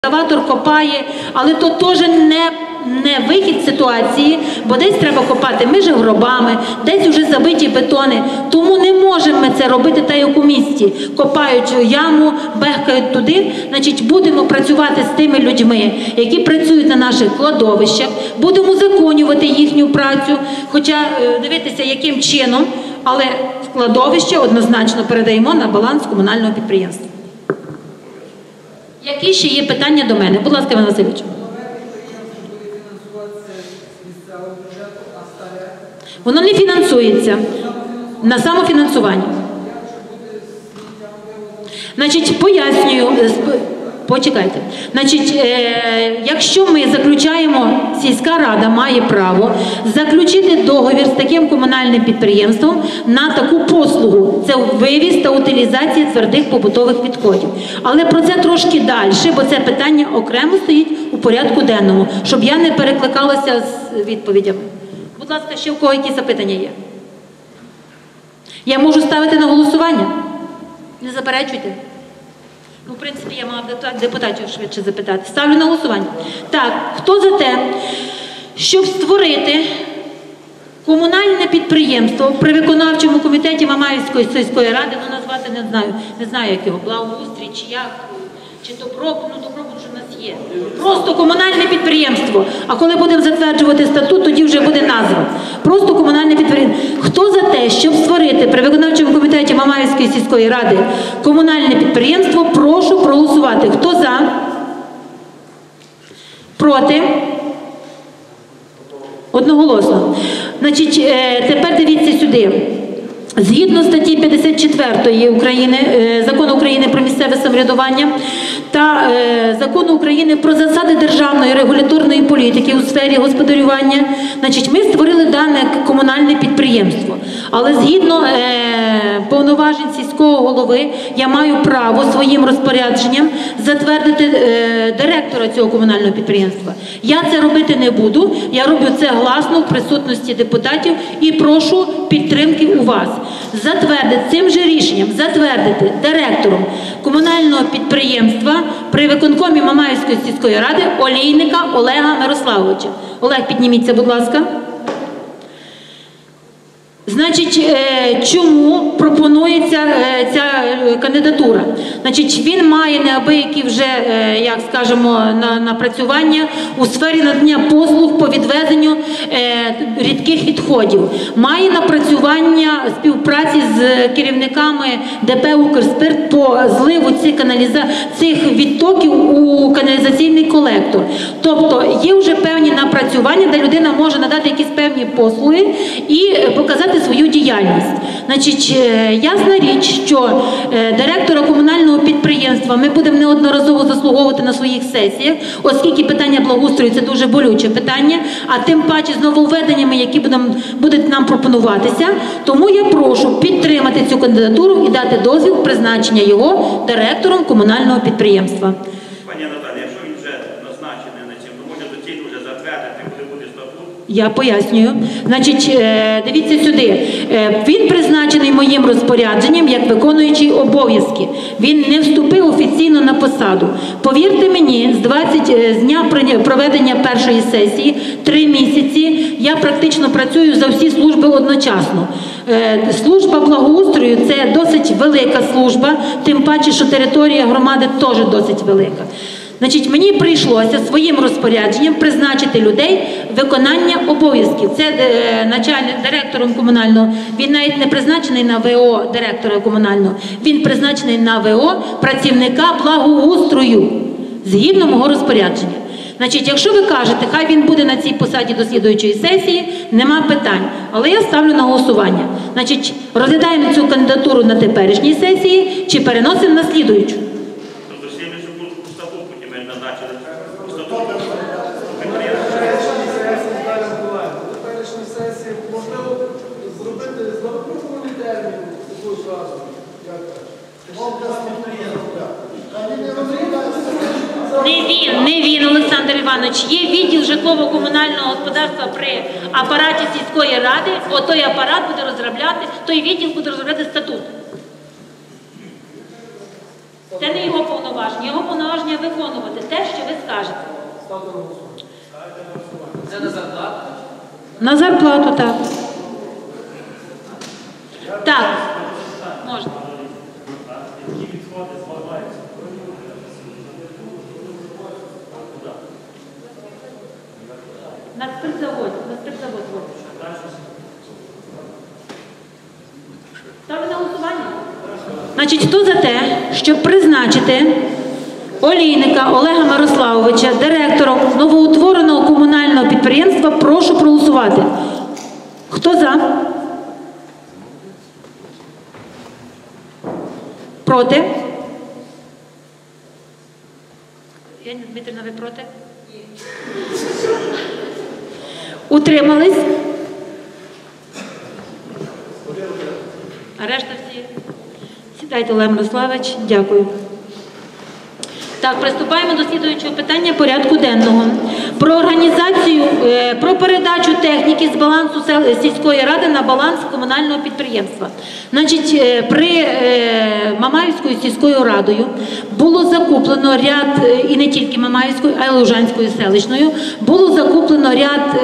Екскаватор копає, але то теж не вихід з ситуації, бо десь треба копати між гробами, десь вже забиті бетони. Тому не можемо ми це робити так, як у місті. Копають яму, бехкають туди. Значить, будемо працювати з тими людьми, які працюють на наших кладовищах, будемо узаконювати їхню працю, хоча дивитися, яким чином, але кладовище однозначно передаємо на баланс комунального підприємства. Які ще є питання до мене? Будь ласка, Іван Васильович. Воно не фінансується. На самофінансування. Значить, пояснюю. Почекайте. Значить, якщо ми заключаємо, сільська рада має право заключити договір з таким комунальним підприємством на таку послугу. Це вивіз та утилізація твердих побутових відходів. Але про це трошки далі, бо це питання окремо стоїть у порядку денному, щоб я не перекликалася з відповідями. Будь ласка, ще у кого які запитання є? Я можу ставити на голосування? Не заперечуйте. Ну, в принципі, я мала депутатів швидше запитати. Ставлю на голосування. Так, хто за те, щоб створити комунальне підприємство при виконавчому комітеті Мамаївської сільської ради, ну, назвати не знаю, як його, благоустрій, чи як, чи добробут, ну, добробут вже в нас є. Просто комунальне підприємство. А коли будемо затверджувати статут, тоді вже буде назва. Просто комунальне підприємство. Хто за те, щоб створити при виконавчому комітеті Мамаївської сільської ради комунальне підприємство, прошу проголосувати. Хто за? Проти? Одноголосно. Значить, тепер дивіться сюди. Згідно статті 54 Закону України про місцеве самоврядування та Закону України про засади державної регуляторної політики у сфері господарювання, значить, ми створили дане комунальне підприємство. Але згідно повноважень сільського голови я маю право своїм розпорядженням затвердити директора цього комунального підприємства. Я це робити не буду, я роблю це гласно в присутності депутатів і прошу підтримки у вас. Затвердити цим же рішенням, затвердити директором комунального підприємства при виконкомі Мамаївської сільської ради Олійника Олега Мирославовича. Олег, підніміться, будь ласка. Значить, чому пропонується ця кандидатура? Значить, він має неабиякі вже, як скажемо, напрацювання у сфері надання послуг по відвезенню рідких відходів. Має напрацювання співпраці з керівниками ДП «Укрспирт» по зливу цих відтоків у каналізаційний колектор. Тобто, є вже певні напрацювання, де людина може надати якісь певні послуги і показати свою діяльність. Значить, ясна річ, що директора комунального підприємства ми будемо неодноразово заслуговувати на своїх сесіях, оскільки питання благоустрою – це дуже болюче питання, а тим паче з нововведеннями, які будуть нам пропонуватися. Тому я прошу підтримати цю кандидатуру і дати дозвіл призначення його директором комунального підприємства. Пані Наталі, якщо він вже назначений на цим, то може доцільно вже затвердити, коли буде статут? Я пояснюю. Значить, дивіться сюди. Він призначений моїм розпорядженням як виконуючий обов'язки. Він не вступив офіційно на посаду. Повірте мені, з дня проведення першої сесії, 3 місяці, я практично працюю за всі служби одночасно. Служба благоустрою – це досить велика служба, тим паче, що територія громади теж досить велика. Значить, мені прийшлося своїм розпорядженням призначити людей виконання обов'язків. Це начальник директором комунального, він навіть не призначений на ВО директора комунального, він призначений на ВО працівника благоустрою, згідно мого розпорядження. Значить, якщо ви кажете, хай він буде на цій посаді до слідуючої сесії, нема питань. Але я ставлю на голосування. Значить, розглядаємо цю кандидатуру на теперішній сесії чи переносимо на слідуючу? Не він, Олександр Іванович. Є відділ житлово-комунального господарства при апараті сільської ради. Отой апарат буде розробляти, той відділ буде розробляти статут. Це не його повноваження. Його повноваження виконувати те, що ви скажете. Це на зарплату? На зарплату, так. Так, можна. На спиртзавод. Ставлю на голосування. Значить, хто за те, щоб призначити Олійника Олега Мирославовича директором новоутвореного комунального підприємства, прошу проголосувати. Хто за? Проти? Яна Дмитрівна, ви проти? Ні. Утримались? А решта всі? Сідайте, Олег Мирославович. Дякую. Так, приступаємо до слідуючого питання порядку денного. Про організацію, про передачу техніки з балансу сільської ради на баланс комунального підприємства. Значить, при Мамаївською сільською радою було закуплено ряд, і не тільки Мамаївською, а й Лужанською селищною, було закуплено ряд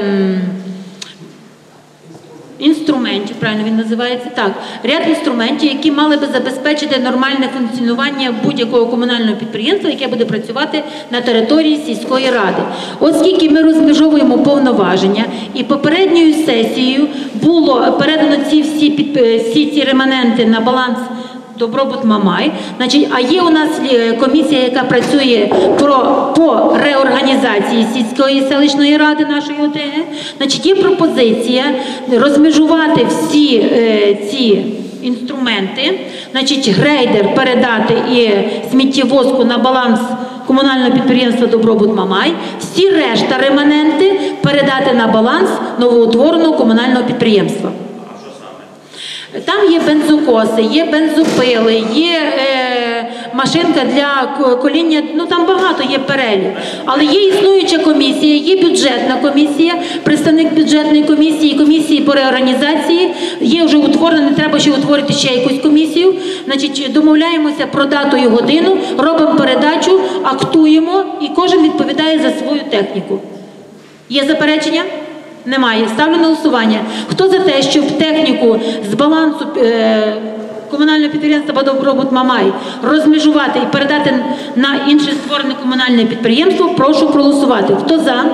інструментів, правильно він називається, так, ряд інструментів, які мали би забезпечити нормальне функціонування будь-якого комунального підприємства, яке буде працювати на території сільської ради. Оскільки ми розмежовуємо повноваження, і попередньою сесією було передано всі ці реманенти на баланс Добробут Мамай. Значить, а є у нас комісія, яка працює по реорганізації сільської селищної ради нашої ОТГ. Значить, є пропозиція розмежувати всі ці інструменти, значить, грейдер передати і сміттєвозку на баланс комунального підприємства Добробут Мамай, всі решта реманенти передати на баланс новоутвореного комунального підприємства. Там є бензокоси, є бензопили, є машинка для коління, ну там багато є перелік. Але є існуюча комісія, є бюджетна комісія, представник бюджетної комісії, комісії по реорганізації, є вже утворена, не треба ще утворити ще якусь комісію. Значить, домовляємося про дату і годину, робимо передачу, актуємо і кожен відповідає за свою техніку. Є заперечення? Немає. Ставлю на голосування. Хто за те, щоб техніку з балансу комунального підприємства Добробут Мамай розмежувати і передати на інше створене комунальне підприємство, прошу проголосувати. Хто за?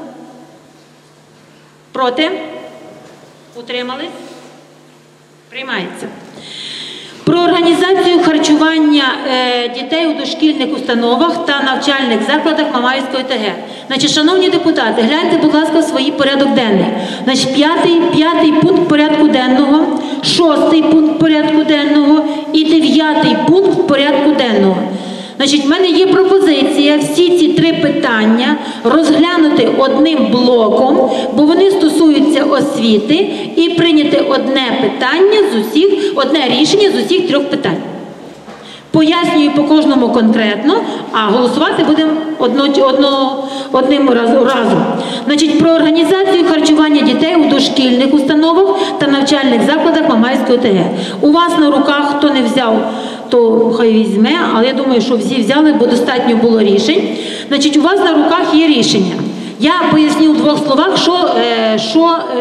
Проти? Утримались? Приймається. Про організацію харчування дітей у дошкільних установах та навчальних закладах Мамаївської ОТГ. Значить, шановні депутати, гляньте, будь ласка, свій порядок денний. Значить, п'ятий пункт порядку денного, 6-й пункт порядку денного і 9-й пункт порядку денного. Значить, в мене є пропозиція всі ці три питання розглянути одним блоком, бо вони стосуються освіти, і прийняти одне рішення з усіх трьох питань. Пояснюю по кожному конкретно, а голосувати будемо одним разом. Значить, про організацію харчування дітей у дошкільних установах та навчальних закладах Мамаївської ОТГ. У вас на руках, хто не взяв, то хай візьме, але я думаю, що всі взяли, бо достатньо було рішень. Значить, у вас на руках є рішення. Я поясню в двох словах, що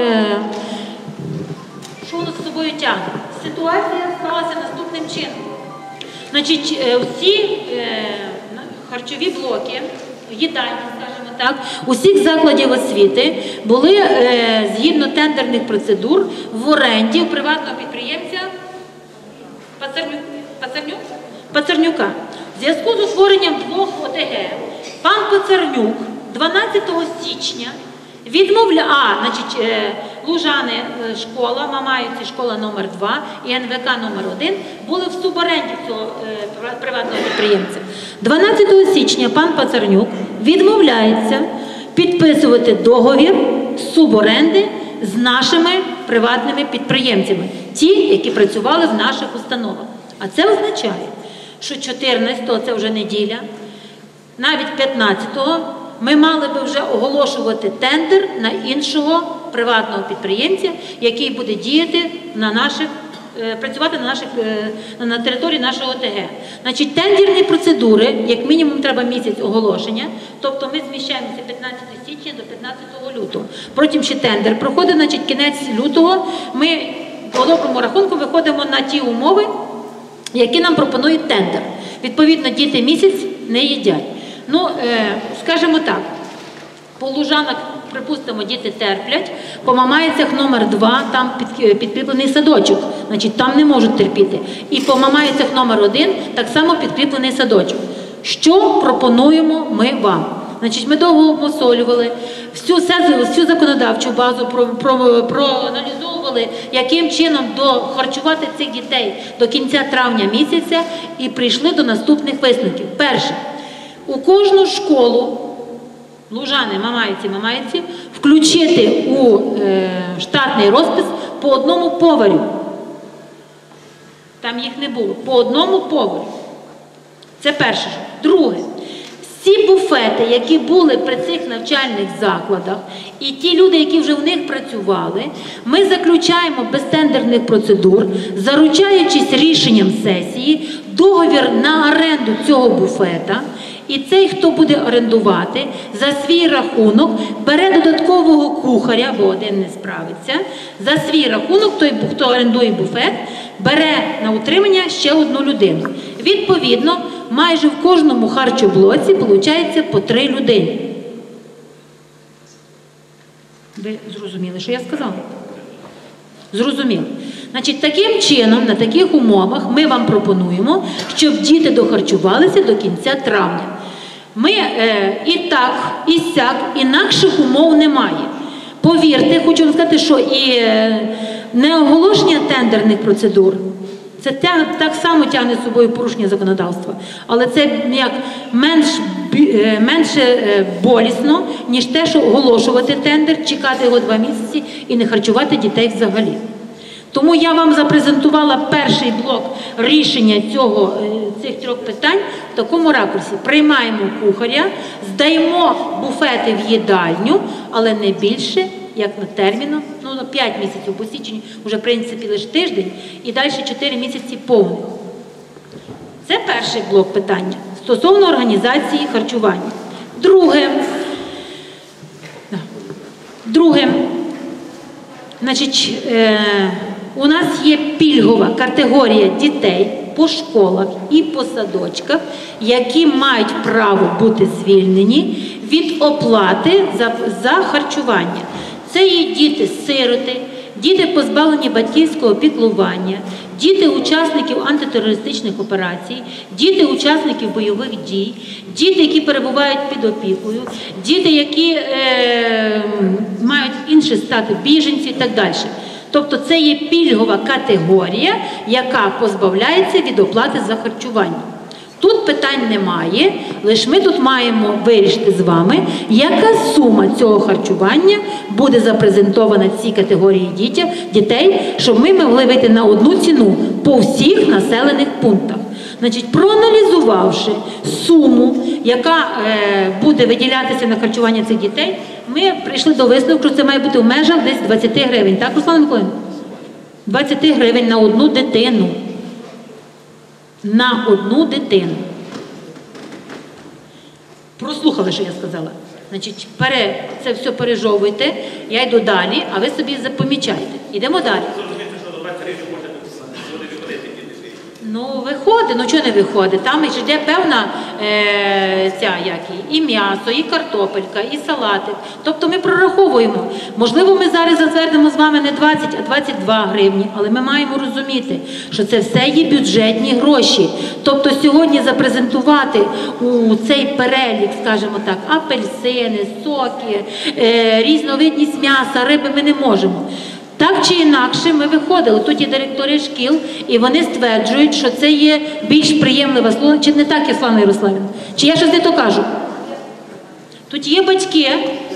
воно з собою тягне. Ситуація сталася наступним чином. Значить, всі харчові блоки, їдальні, скажімо так, усіх закладів освіти були згідно тендерних процедур в оренді у приватного підприємця Пацернюка. В зв'язку з утворенням двох ОТГ пан Пацернюк 12 січня Лужани школа, Мамаївці школа номер 2 і НВК номер 1 були в суборенді цього приватного підприємця. 12 січня пан Пацернюк відмовляється підписувати договір суборенди з нашими приватними підприємцями, ті, які працювали в наших установах. А це означає, що 14-го, це вже неділя, навіть 15-го, ми мали би вже оголошувати тендер на іншого приватного підприємця, який буде діяти на наших працювати на території нашого ОТГ. Значить, тендерні процедури, як мінімум, треба місяць оголошення, тобто ми зміщаємося 15 січня до 15 лютого. Потім ще тендер проходить, значить, кінець лютого ми по доброму рахунку виходимо на ті умови, які нам пропонують тендер. Відповідно, діти місяць не їдять. Ну, скажімо так, по Лужанах, припустимо, діти терплять, по Мамаїцях номер 2, там підкріплений садочок, значить, там не можуть терпіти. І по Мамаїцях номер 1 так само підкріплений садочок. Що пропонуємо ми вам? Значить, ми довго обмосолювали, всю законодавчу базу проаналізовували, яким чином харчувати цих дітей до кінця травня місяця і прийшли до наступних висновків. Перше, у кожну школу, Лужани, Мамаїці, включити у штатний розпис по одному поварю. Там їх не було. По одному поварю. Це перше. Друге. Всі буфети, які були при цих навчальних закладах, і ті люди, які вже в них працювали, ми заключаємо без тендерних процедур, заручаючись рішенням сесії, договір на оренду цього буфета, і цей, хто буде орендувати, за свій рахунок бере додаткового кухаря, бо один не справиться, за свій рахунок, той, хто орендує буфет, бере на утримання ще одну людину. Відповідно, майже в кожному харчоблоці виходить по 3 людини. Ви зрозуміли, що я сказала? Зрозуміло. Значить, таким чином, на таких умовах ми вам пропонуємо, щоб діти дохарчувалися до кінця травня. Ми і так, і сяк, інакших умов немає. Повірте, хочу вам сказати, що і неоголошення тендерних процедур, це так само тягне з собою порушення законодавства. Але це як менше болісно, ніж те, що оголошувати тендер, чекати його 2 місяці і не харчувати дітей взагалі. Тому я вам запрезентувала перший блок рішення цих 3 питань в такому ракурсі. Приймаємо кухаря, здаємо буфети в їдальню, але не більше, як на терміну, 5 місяців по січні, вже в принципі лише тиждень, і далі 4 місяці повних. Це перший блок питання стосовно організації харчування. Друге, значить, у нас є пільгова категорія дітей по школах і по садочках, які мають право бути звільнені від оплати за харчування. Це є діти-сироти, діти, позбавлені батьківського піклування, діти учасників антитерористичних операцій, діти учасників бойових дій, діти, які перебувають під опікою, діти, які мають інший статус біженців і так далі. Тобто це є пільгова категорія, яка позбавляється від оплати за харчування. Тут питань немає, лише ми тут маємо вирішити з вами, яка сума цього харчування буде запрезентована цій категорії дітей, щоб ми могли вийти на одну ціну по всіх населених пунктах. Значить, проаналізувавши суму, яка буде виділятися на харчування цих дітей, ми прийшли до висновку, що це має бути в межах десь 20 гривень. Так, Руслана Миколаївна? 20 гривень на одну дитину. На одну дитину. Прослухали, що я сказала? Значить, це все пережовуйте, я йду далі, а ви собі запомічайте. Йдемо далі. Ну, виходить, ну чого не виходить? Там йде певна і м'ясо, і картопелька, і салатик. Тобто ми прораховуємо. Можливо, ми зараз затвердимо з вами не 20, а 22 гривні, але ми маємо розуміти, що це все є бюджетні гроші. Тобто сьогодні запрезентувати у цей перелік, скажімо так, апельсини, соки, різновидність м'яса, риби ми не можемо. Так чи інакше ми виходили, тут є директори шкіл, і вони стверджують, що це є більш приємлива слова. Чи не так, Яслана Ярославівна? Чи я щось не то кажу? Тут є батьки.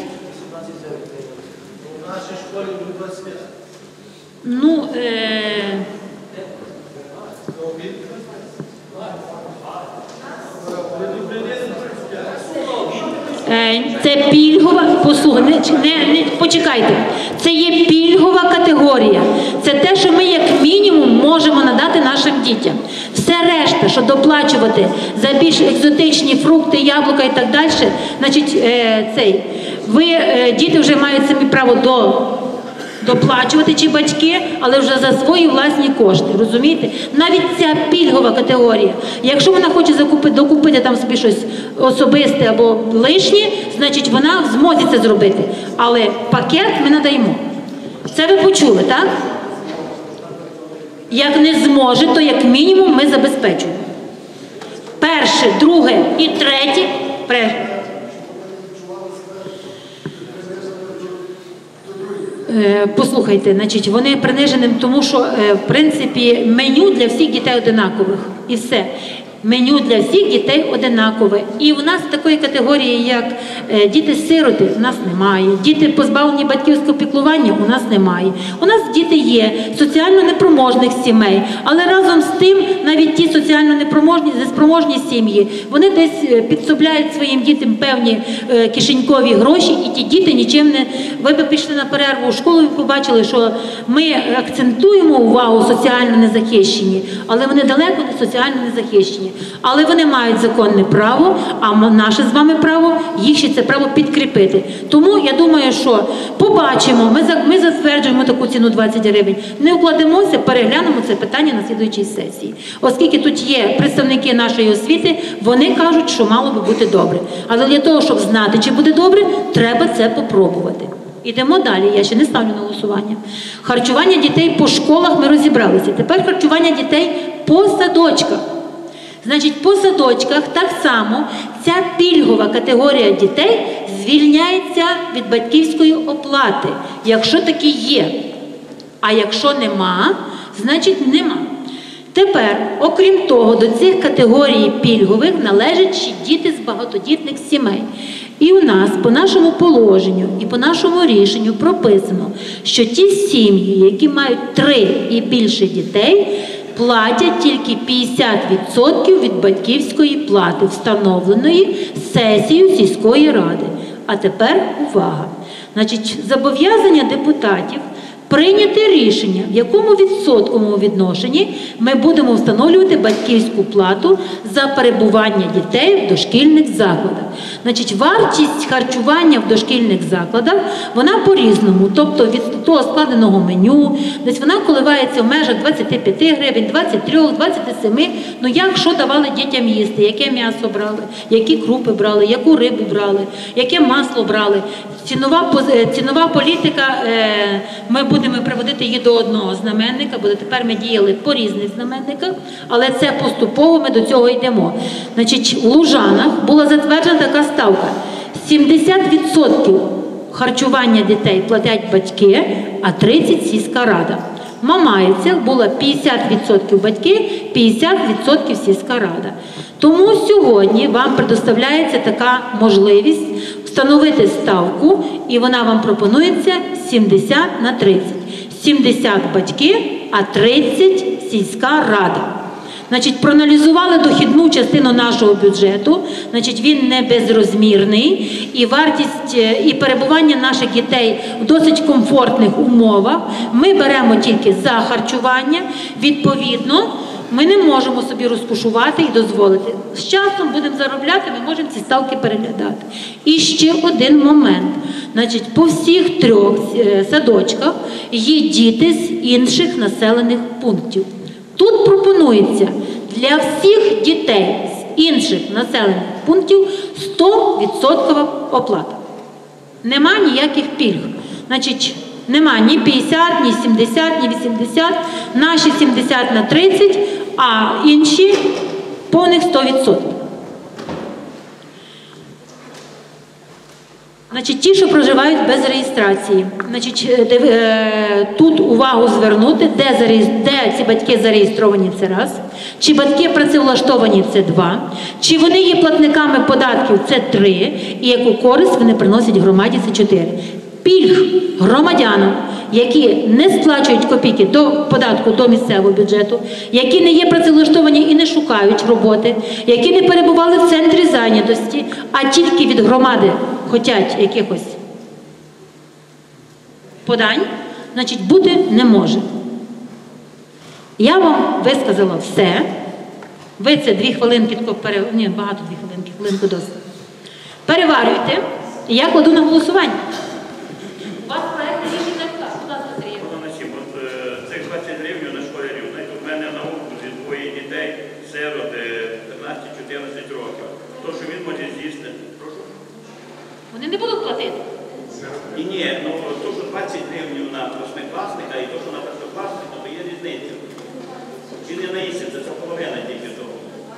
У нашій школі буде 25. Ну, це пільгова, послухайте, почекайте, Це є пільгова категорія. Це те, що ми як мінімум можемо надати нашим дітям. Все решта, що доплачувати за більш екзотичні фрукти, яблука і так далі, значить, діти вже мають самі право доплачувати, чи батьки, але вже за свої власні кошти, розумієте? Навіть ця пільгова категорія, якщо вона хоче докупити там собі щось особисте або лишнє, значить вона в змозі це зробити. Але пакет ми надаємо. Це ви почули, так? Як не зможе, то як мінімум ми забезпечуємо. Перше, друге і третє. Послухайте, значить, вони приниженим, тому що, в принципі, меню для всіх дітей одинакових. І все. Меню для всіх дітей одинакове. І у нас такої категорії, як діти-сироти, у нас немає. Діти, позбавлені батьківського піклування, у нас немає. У нас діти є соціально непроможних сімей, але разом з тим, навіть ті соціально неспроможні сім'ї, вони десь підсобляють своїм дітям певні кишенькові гроші, і ті діти нічим не... Ви б пішли на перерву у школу і побачили, що ми акцентуємо увагу соціально незахищені, але вони далеко не соціально незахищені. Але вони мають законне право, а наше з вами право їх ще це право підкріпити. Тому я думаю, що побачимо, ми затверджуємо таку ціну 20 гривень, не укладемося, переглянемо це питання на слідуючій сесії. Оскільки тут є представники нашої освіти, вони кажуть, що мало би бути добре. Але для того, щоб знати, чи буде добре, треба це попробувати. Ідемо далі, я ще не ставлю на голосування. Харчування дітей по школах ми розібралися. Тепер харчування дітей по садочках. Значить, по садочках так само ця пільгова категорія дітей звільняється від батьківської оплати, якщо такі є. А якщо нема, значить нема. Тепер, окрім того, до цих категорій пільгових належать ще діти з багатодітних сімей. І у нас по нашому положенню і по нашому рішенню прописано, що ті сім'ї, які мають 3 і більше дітей, платять тільки 50% від батьківської плати, встановленої сесією сільської ради. А тепер увага. Значить, зобов'язання депутатів прийняти рішення, в якому відсотковому відношенні ми будемо встановлювати батьківську плату за перебування дітей в дошкільних закладах. Значить, вартість харчування в дошкільних закладах, вона по-різному. Тобто від того складеного меню, десь вона коливається в межах 25 гривень, 23, 27. Ну як, що давали дітям їсти, яке м'ясо брали, які крупи брали, яку рибу брали, яке масло брали. Цінова політика, ми будемо приводити її до одного знаменника, бо тепер ми діяли по різних знаменниках, але це поступово ми до цього йдемо. Значить, в Лужанах була затверджена така ставка. 70% харчування дітей платять батьки, а 30% сільська рада. В Мамаївцях було 50% батьки, 50% сільська рада. Тому сьогодні вам предоставляється така можливість встановити ставку, і вона вам пропонується 70 на 30. 70 батьки, а 30 сільська рада. Значить, проаналізували дохідну частину нашого бюджету, значить, він не безрозмірний, і вартість, і перебування наших дітей в досить комфортних умовах ми беремо тільки за харчування, відповідно, ми не можемо собі розкошувати і дозволити. З часом будемо заробляти, ми можемо ці ставки переглядати. І ще один момент. Значить, по всіх 3 садочках є діти з інших населених пунктів. Тут пропонується для всіх дітей з інших населених пунктів 100% оплата. Нема ніяких пільг. Значить, нема ні 50, ні 70, ні 80, наші 70 на 30, а інші повних 100%. Значить, ті, що проживають без реєстрації. Значить, тут увагу звернути, де ці батьки зареєстровані, це раз. Чи батьки працевлаштовані, це 2. Чи вони є платниками податків, це 3. І яку користь вони приносять громаді, це 4. Пільг громадянам, які не сплачують копійки до податку до місцевого бюджету, які не є працевлаштовані і не шукають роботи, які не перебували в центрі зайнятості, а тільки від громади хочуть якихось подань, значить бути не може. Я вам висказала все. Ви це 2 хвилинки, ні, багато 2 хвилинки, хвилинку досить. Переварюйте, і я кладу на голосування. У вас проєкт рішення на будь ласка, Сергій. Цих 20 гривень на школярів. Знаєте, у мене на окрузі 2 дітей, сирот 13-14 років. То, що він може з'їсти. Прошу. Вони не будуть платити. Ні, ну то, що 20 гривень на 8-класника і то, що на першокласника, то є різниця. Він не наїсться, це половина тільки того.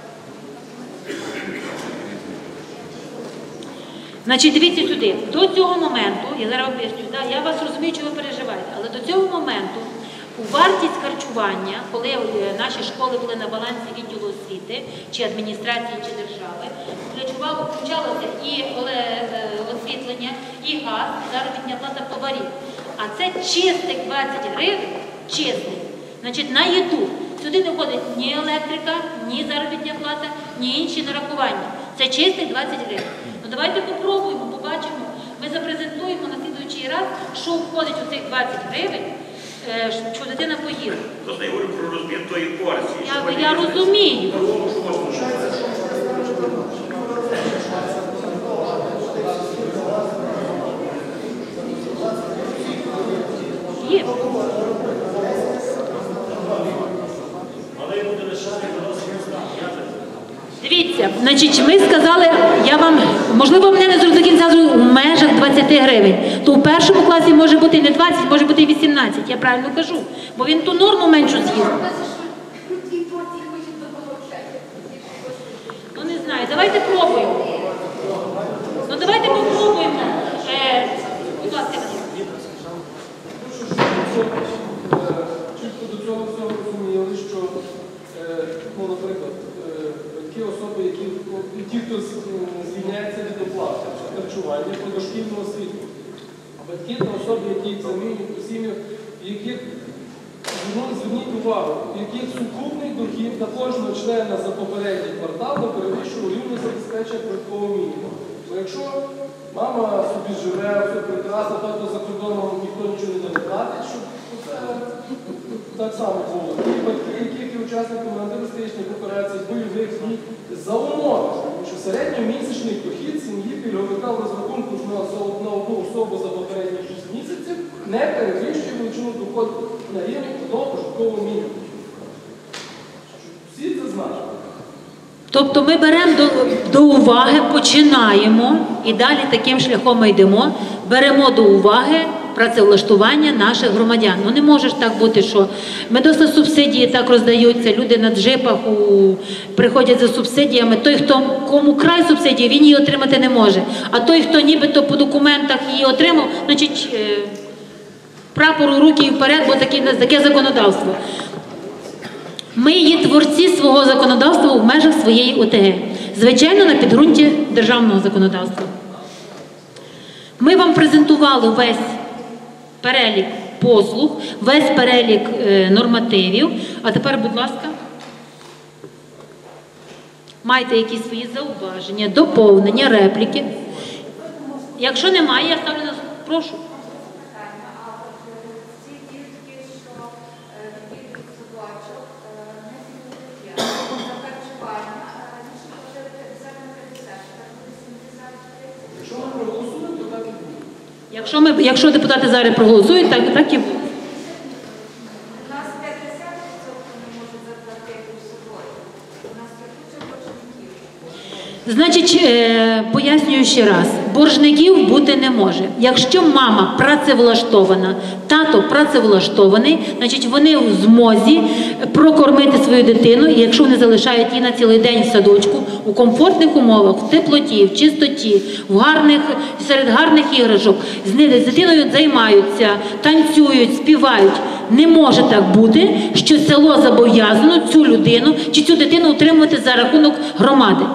Значить, дивіться сюди. До цього моменту, я зараз поясню, я вас розумію, що ви переживаєте, але до цього моменту у вартість харчування, коли наші школи були на балансі відділу освіти, чи адміністрації, чи держави, включалося і освітлення, і газ, і заробітна плата поварів. А це чистих 20 гривень, чистих, значить, на їду. Сюди не входить ні електрика, ні заробітна плата, ні інші нарахування. Це чистих 20 гривень. Ну давайте попробуємо, побачимо. Ми запрезентуємо на слідуючий раз, що входить у цих 20 гривень, що дитина поїла. Просто я говорю про розмір тої порції. Я розумію. Є. Дивіться, значить, ми сказали, я вам, можливо, мене не до кінця в межах 20 гривень. То у першому класі може бути не 20, може бути і 18, я правильно кажу. Бо він ту норму меншу з'їв. Ну не знаю, давайте пробуємо. Ну давайте попробуємо. Будь ласка, чітко до цього всього розуміли, що, ну, наприклад, батьки особи, ті, хто звільняється від оплати харчування по дошкільному освіту, батьки та особи, які замінюють у сім'ях, яких, зверніть увагу, яких сукупний дохід на кожного члена за попередній квартал не перевищував рівно забезпечення прожиткового мінімуму. Бо якщо мама собі живе, все прекрасно, тато за кордоном ніхто нічого не платить, щоб це так само було. Ті батьки, які є учасниками антитерористичних операцій, бойових дій, за умови, що середньомісячний дохід сім'ї пільговика в розрахунку на одну особу за попередні 6 місяців не перевищує величину доходу на рівні одного прожиткового мінімуму. Всі це знають. тобто ми беремо до уваги, починаємо і далі таким шляхом ми йдемо, беремо до уваги працевлаштування наших громадян. Ну не може ж так бути, що медосна субсидії так роздаються, люди на джипах приходять за субсидіями. Той, кому край субсидії, він її отримати не може. А той, хто нібито по документах її отримав, значить прапор у руки і вперед, бо таке законодавство. Ми є творці свого законодавства в межах своєї ОТГ. Звичайно, на підґрунті державного законодавства. Ми вам презентували весь перелік послуг, весь перелік нормативів. А тепер, будь ласка, майте якісь свої зауваження, доповнення, репліки. Якщо немає, я ставлю на... Прошу. Якщо депутати зараз проголосують, так і буде. У нас 50% не можуть заплатити собою. У нас є куча боржників. Значить, пояснюю ще раз, боржників бути не може. Якщо мама працевлаштована, тато працевлаштований, значить вони в змозі прокормити свою дитину, і якщо вони залишають її на цілий день в садочку, у комфортних умовах, в теплоті, в чистоті, серед гарних іграшок, з дитиною займаються, танцюють, співають. Не може так бути, що село зобов'язано цю людину чи цю дитину утримувати за рахунок громади.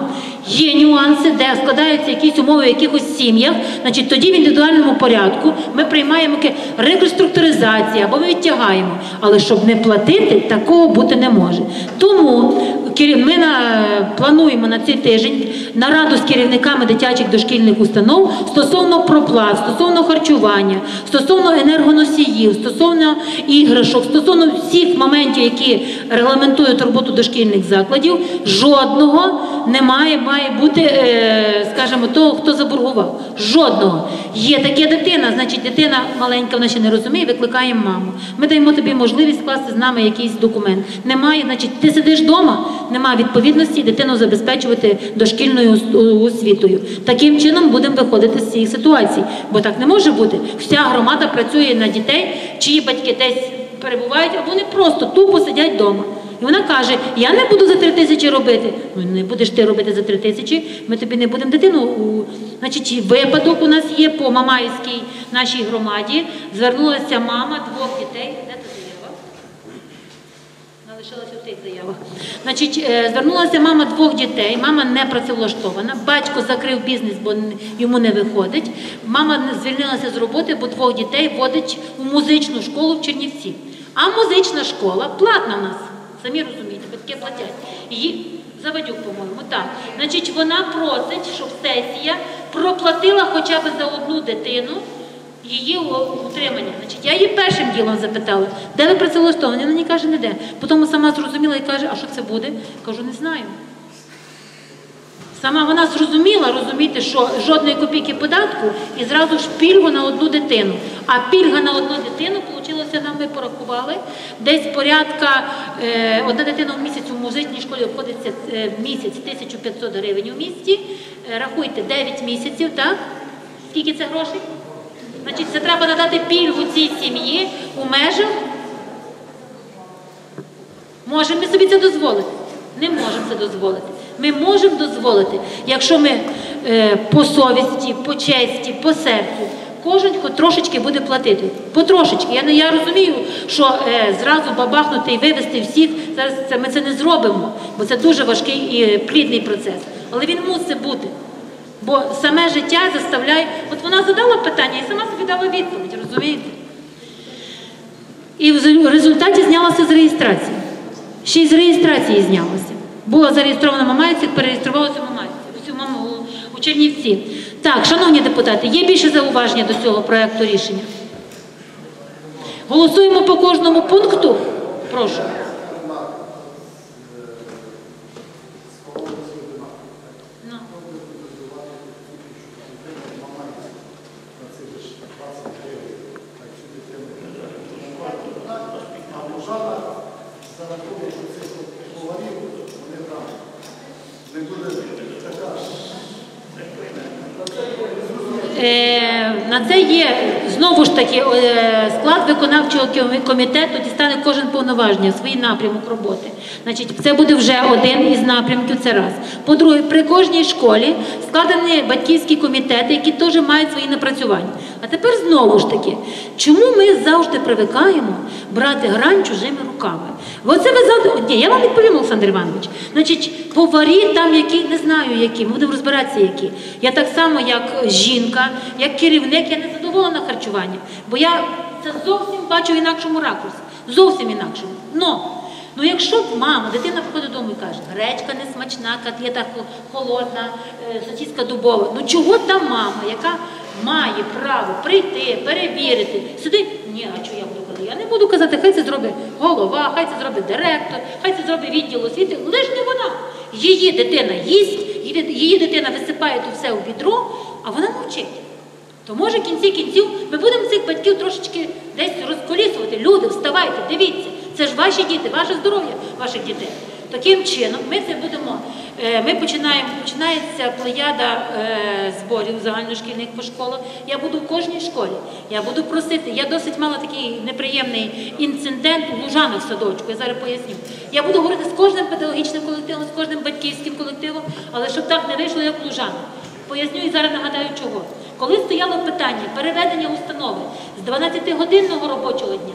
Є нюанси, де складаються якісь умови в якихось сім'ях, значить тоді в індивідуальному порядку ми приймаємо реконструктуризацію або ми відтягаємо. Але щоб не платити, такого бути не може. Тому ми плануємо на цей тиждень нараду з керівниками дитячих дошкільних установ стосовно проплат, стосовно харчування, стосовно енергоносіїв, стосовно іграшок, стосовно всіх моментів, які регламентують роботу дошкільних закладів. Жодного має бути, скажімо, того, хто заборгував. Жодного. Є така дитина, значить дитина маленька, вона ще не розуміє, викликаємо маму. Ми даємо тобі можливість скласти з нами якийсь документ. Немає, значить, ти сидиш вдома, немає відповідності дитину забезпечувати дошкільною освітою. Таким чином будемо виходити з цієї ситуації. Бо так не може бути. Вся громада працює на дітей, чиї батьки десь перебувають, або вони просто тупо сидять вдома. І вона каже, я не буду за 3 тисячі робити. Ну, не будеш ти робити за 3 тисячі, ми тобі не будемо дитину. Значить, випадок у нас є по Мамаївській нашій громаді. Звернулася мама 2 дітей. Де та заява? Вона лишилася в тих заявах. Значить, звернулася мама 2 дітей. Мама не працевлаштована. Батько закрив бізнес, бо йому не виходить. Мама звільнилася з роботи, бо 2 дітей водить у музичну школу в Чернівці. А музична школа платна в нас. Самі розумієте, батьки платять. Її Завадюк, по-моєму, так. Значить, вона просить, щоб сесія проплатила хоча б за 1 дитину її утримання. Значить, я її першим ділом запитала, де ви працевлаштовані? Вона мені каже, ніде. Потім сама зрозуміла і каже, а що це буде? Кажу, не знаю. Сама вона зрозуміла, розумієте, що жодної копійки податку і зразу ж пільгу на 1 дитину. А пільга на 1 дитину, вийшло, нам ми порахували, десь порядка, 1 дитина в місяць у музичній школі обходиться в місяць 1500 гривень у місті. Рахуйте, 9 місяців, так? Скільки це грошей? Значить, це треба надати пільгу цій сім'ї у межах. Можемо ми собі це дозволити? Не можемо це дозволити. Ми можемо дозволити, якщо ми по совісті, по честі, по серцю, кожен трошечки буде платити. Потрошечки. Я розумію, що зразу бабахнути і вивезти всіх, зараз ми це не зробимо, бо це дуже важкий і плідний процес. Але він мусить бути. Бо саме життя заставляє... От вона задала питання і сама собі дала відповідь, розумієте? І в результаті знялася з реєстрації. Ще й з реєстрації знялася. Була зареєстрована в Мамаївці, перереєструвалася в Мамаївці, у Чернівці. Так, шановні депутати, є більше зауваження до цього проєкту рішення? Голосуємо по кожному пункту? Прошу. На це є, знову ж таки, склад виконавчого комітету дістане кожен повноваження, свій напрямок роботи. Значить, це буде вже один із напрямків, це раз. По-друге, при кожній школі складені батьківські комітети, які теж мають свої напрацювання. А тепер знову ж таки, чому ми завжди привикаємо брати грань чужими руками? Оце ви завжди... Ні, я вам відповім, Олександр Іванович. Значить, поварі там, які, не знаю які, ми будемо розбиратися які. Я так само, як жінка, як керівник, я не задоволена харчуванням. Бо я це зовсім бачу в інакшому ракурсі. Зовсім інакшому. Ну, якщо мама, дитина приходить додому і каже, гречка не смачна, котлета холодна, сосиска дубова. Ну чого та мама, яка має право прийти, перевірити, сидить? Ні, а чого я буду казати? Я не буду казати, хай це зробить голова, хай це зробить директор, хай це зробить відділ освіти. Лиш не вона. Її дитина їсть, її дитина висипає тут все у відро, а вона мовчить. То може в кінці кінців ми будемо цих батьків трошечки десь розколісувати. Люди, вставайте, дивіться, це ж ваші діти, ваше здоров'я ваших дітей. Таким чином ми це будемо, починається плеяда зборів загальношкільних по школах. Я буду в кожній школі, я буду просити, я досить мала такий неприємний інцидент у Лужанах в садочку, я зараз поясню. Я буду говорити з кожним педагогічним колективом, з кожним батьківським колективом, але щоб так не вийшло, як в Лужанах. Поясню і зараз нагадаю чого. Коли стояло питання переведення установи з 12-годинного робочого дня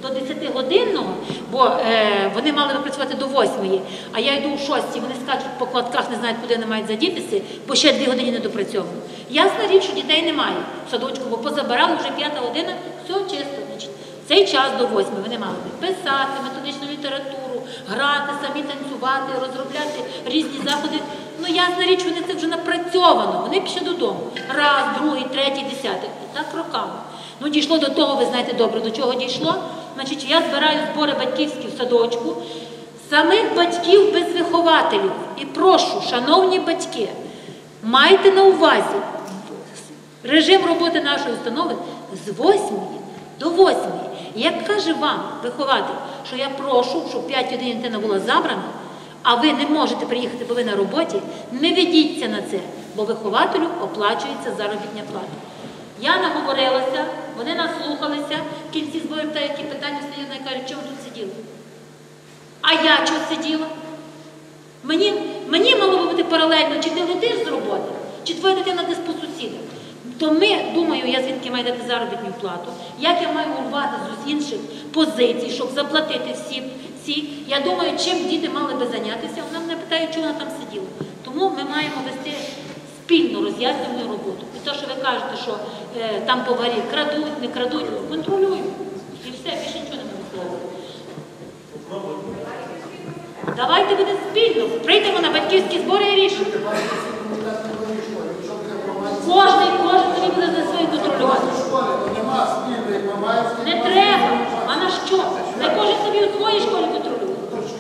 до 10-годинного, бо вони мали би працювати до 8-ї, а я йду у 6-й, вони скачуть по кладках, не знають, куди вони мають задітися, бо ще 2 години не допрацьовано. Ясна річ, що дітей немає в садочку, бо позабирали вже 5 година, все чисто. Значить, цей час до 8-ї вони мали писати, методичну літературу, грати, самі танцювати, розробляти різні заходи. Ну, ясна річ, вони це вже напрацьовано, вони пішли додому. Раз, другий, третій, 10-й. І так роками. Ну, дійшло до того, ви знаєте добре, до чого дійшло. Значить, я збираю збори батьківські в садочку, самих батьків без вихователів. І прошу, шановні батьки, майте на увазі режим роботи нашої установи з 8-ї до 8-ї. Як каже вам вихователь, що я прошу, щоб 5 годин дитина була забрана, а ви не можете приїхати, бо ви на роботі, не ведіться на це, бо вихователю оплачується заробітня плата. Я наговорилася, вони наслухалися, в кінці зборів та які питання стоять, і кажуть, чому тут сиділи? А я чого сиділа? Мені мало би бути паралельно, чи ти летиш з роботи, чи твоя дитина десь по сусідах. То ми, думаю, я звідки маю дати заробітну плату, як я маю урвати з інших позицій, щоб заплатити всі. Я думаю, чим діти мали би зайнятися, вона мене питає, чого вона там сиділа. Тому ми маємо вести спільну роз'яснювальну роботу. І те, що ви кажете, що там поварі крадуть, не крадуть, контролюємо. І все, більше нічого не можу сказати. Давайте буде спільно. Прийдемо на батьківські збори і рішимо. Кожен собі буде за свою контролювати. Не треба. А на що? Не кожен собі у своїй школі контролює.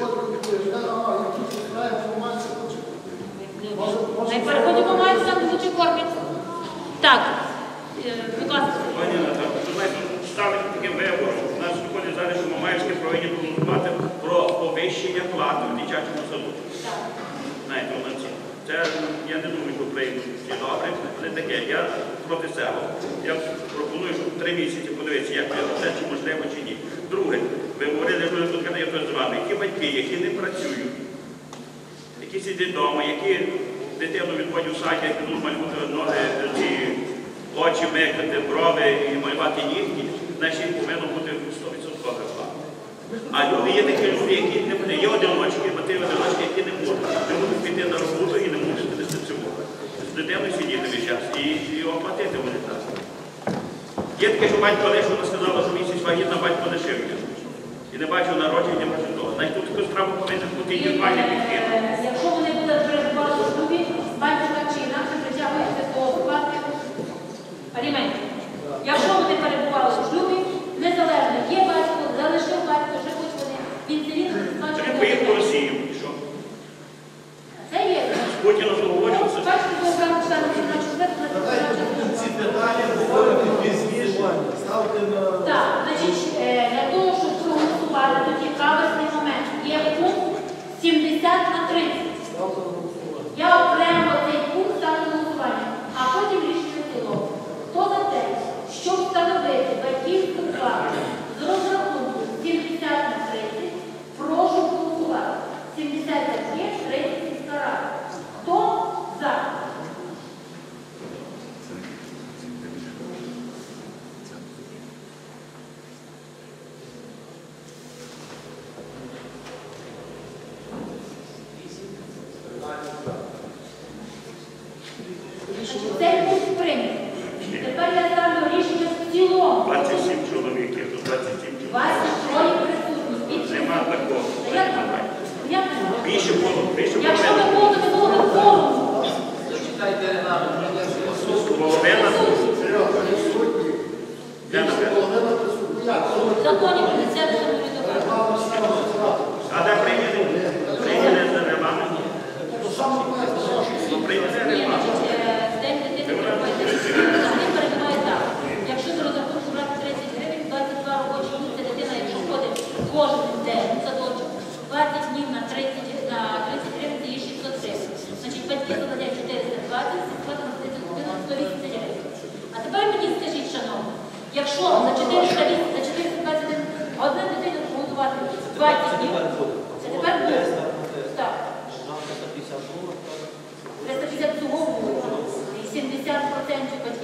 Не переходимо мають там звучі формі. Так, будь ласка. Пані Наталя, знаєте, ставити таким вибором. У нас виходить зараз, що Мамаївське повинні проголосувати про повищення плати в дитячому садочку. Знаєте, це, я не думаю, що приймуть всі добре, але таке, я проти цього. Я пропоную, щоб 3 місяці подивитися, як це, чи можливо, чи ні. Друге, ви говорили, що тут я з вами, які батьки, які не працюють, які сидять вдома, які дитину відводять в садик, будуть малювати ноги, ці очі микати, брови і малювати нігті, значить повинно бути 100% плата. А люди є такі люди, які не будуть. Є одиночки, мати-одиночки, які не можуть піти на роботу і не можуть дистанціювати. З дитиною сидіти весь час і оплатити вони так. Є таке, що батько лише, вона сказала, що місяць вагітна, батько лишив її. І не бачив народження, не бачив того. Значить, тут таку справу повинен бути індивідуальний підхід. Якщо вони будуть перебувати у шлюбі, батько так чи інакше притягується до сплати аліментів. Якщо вони перебували у шлюбі, незалежно, є батько, залишив батько, живуть вони, він цивільно Це він поїхав в Росію, і що? Це є. Путіну договорювався. Бачите, коли кажуть, що Ці питання говорити пізніше, ставте на... так, значить, для того, щоб проголосувати, тут є правильний момент. Є пункт 70/30. Я окремо цей пункт ставлю на голосування, а потім рішення в цілому. Хто за те, щоб встановити батьківську плату з розрахунку 70/30, прошу голосувати. 70 за є, 30 сільська рада. Хто за? Цей пункт прийнято. Тепер я ставлю рішення в цілому. 27 чоловіків, тут 27 чоловіків. 23 присутні. Нема такого. Як нема? Більше було, більше було. Якщо ви було, то було б форум. Зачитайте нам. Половина. В законі про місцеве самоврядування. А де прийняли? Прийняли за регламент? Прийняли регламент. День дитини перебуває так. Якщо з розрахунку брати 30 гривень, 22 робочі місця дитина, якщо ходить кожен день в садочок, 20 днів на 30 гривень, це є 600 гривень. Значить, батьки закладають 420, сплата на 30 годин 180 гривень. А тепер мені скажіть, шановні, якщо за 421 одна дитина прогодувати 20 днів, це тепер буде. Так. 350 всього було. І 70% батьків.